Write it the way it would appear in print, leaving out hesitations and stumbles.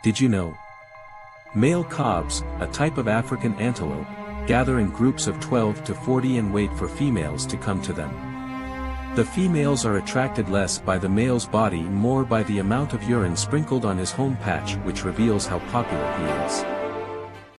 Did you know? Male cobs, a type of African antelope, gather in groups of 12 to 40 and wait for females to come to them. The females are attracted less by the male's body, more by the amount of urine sprinkled on his home patch, which reveals how popular he is.